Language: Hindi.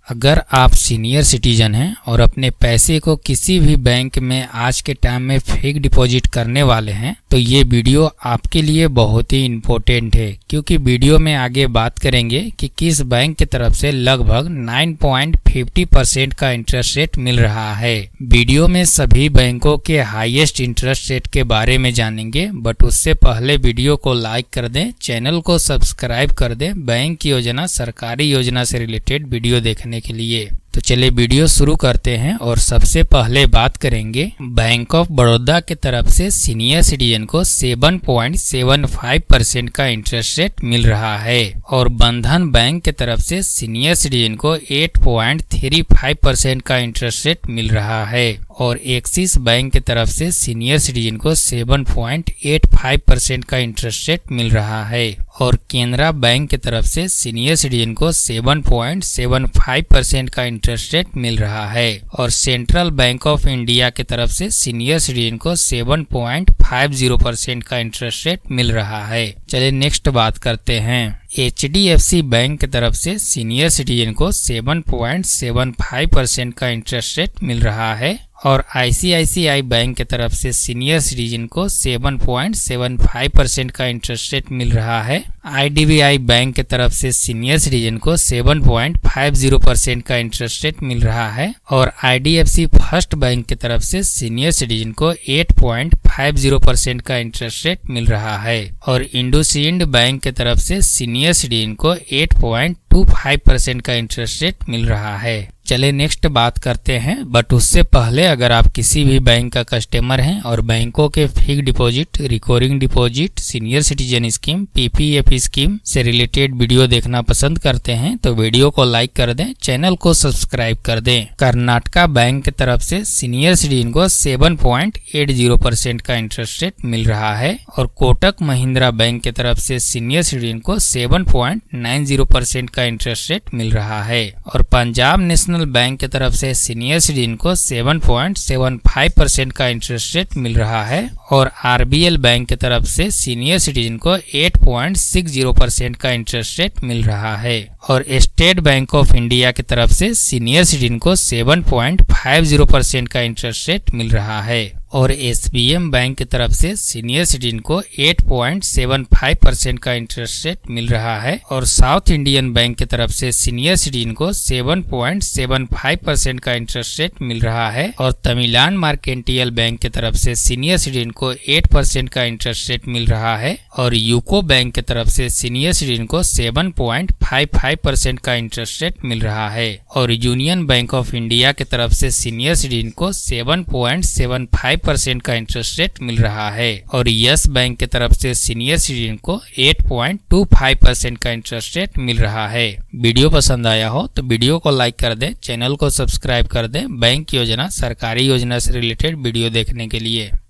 अगर आप सीनियर सिटीजन हैं और अपने पैसे को किसी भी बैंक में आज के टाइम में फिक्स डिपॉजिट करने वाले हैं तो ये वीडियो आपके लिए बहुत ही इम्पोर्टेंट है, क्योंकि वीडियो में आगे बात करेंगे कि किस बैंक की तरफ से लगभग 9.50% का इंटरेस्ट रेट मिल रहा है। वीडियो में सभी बैंकों के हाईएस्ट इंटरेस्ट रेट के बारे में जानेंगे, बट उससे पहले वीडियो को लाइक कर दें, चैनल को सब्सक्राइब कर दें बैंक की योजना, सरकारी योजना से रिलेटेड वीडियो देखने के लिए। तो चलिए वीडियो शुरू करते हैं और सबसे पहले बात करेंगे बैंक ऑफ बड़ौदा के तरफ से सीनियर सिटीजन को 7.75% का इंटरेस्ट रेट मिल रहा है और बंधन बैंक के तरफ से सीनियर सिटीजन को 8.35% का इंटरेस्ट रेट मिल रहा है और एक्सिस बैंक की तरफ से सीनियर सिटीजन को 7.85% का इंटरेस्ट रेट मिल रहा है और केनरा बैंक की तरफ से सीनियर सिटीजन को 7.75% का इंटरेस्ट रेट मिल रहा है और सेंट्रल बैंक ऑफ इंडिया की तरफ से सीनियर सिटीजन को 7.50% का इंटरेस्ट रेट मिल रहा है। चलिए नेक्स्ट बात करते हैं। HDFC बैंक की तरफ से सीनियर सिटीजन को 7.75% का इंटरेस्ट रेट मिल रहा है और ICICI बैंक की तरफ से सीनियर सिटीजन को 7.75% का इंटरेस्ट रेट मिल रहा है। IDBI बैंक की तरफ से सीनियर सिटीजन को 7.50% का इंटरेस्ट रेट मिल रहा है और IDFC फर्स्ट बैंक की तरफ से सीनियर सिटीजन को 8.50% का इंटरेस्ट रेट मिल रहा है और इंडसइंड बैंक की तरफ से सीनियर सिटीजन को 8.25% का इंटरेस्ट रेट मिल रहा है। चले नेक्स्ट बात करते हैं, बट उससे पहले अगर आप किसी भी बैंक का कस्टमर हैं और बैंकों के fix deposit, recurring deposit, senior citizen scheme, PPF scheme से रिलेटेड वीडियो देखना पसंद करते हैं तो वीडियो को लाइक कर दें, चैनल को सब्सक्राइब कर दें। कर्नाटका बैंक की तरफ से सीनियर सिटीजन को 7.80% का इंटरेस्ट रेट मिल रहा है और कोटक महिंद्रा बैंक की तरफ से सीनियर सिटीजन को 7.90% का इंटरेस्ट रेट मिल रहा है और पंजाब नेशनल बैंक की तरफ से सीनियर सिटीजन को 7.75% का इंटरेस्ट रेट मिल रहा है और RBL बैंक की तरफ से सीनियर सिटीजन को 8.60% का इंटरेस्ट रेट मिल रहा है और स्टेट बैंक ऑफ इंडिया की तरफ से सीनियर सिटीजन को 7.50% का इंटरेस्ट रेट मिल रहा है और SBM बैंक की तरफ से सीनियर सिटीजन को 8.75% का इंटरेस्ट रेट मिल रहा है और साउथ इंडियन बैंक की तरफ से सीनियर सिटीजन को 7.75% का इंटरेस्ट रेट मिल रहा है और तमिलनाडु मर्केंटाइल बैंक की तरफ से सीनियर सिटीजन को 8% का इंटरेस्ट रेट मिल रहा है और यूको बैंक की तरफ से सीनियर सिटीजन को 7.55% का इंटरेस्ट रेट मिल रहा है और यूनियन बैंक ऑफ इंडिया की तरफ से सीनियर सिटीजन को 7.75% का इंटरेस्ट रेट मिल रहा है और यस बैंक की तरफ से सीनियर सिटीजन को 8.25% का इंटरेस्ट रेट मिल रहा है। वीडियो पसंद आया हो तो वीडियो को लाइक कर दें, चैनल को सब्सक्राइब कर दें बैंक योजना, सरकारी योजना से रिलेटेड वीडियो देखने के लिए।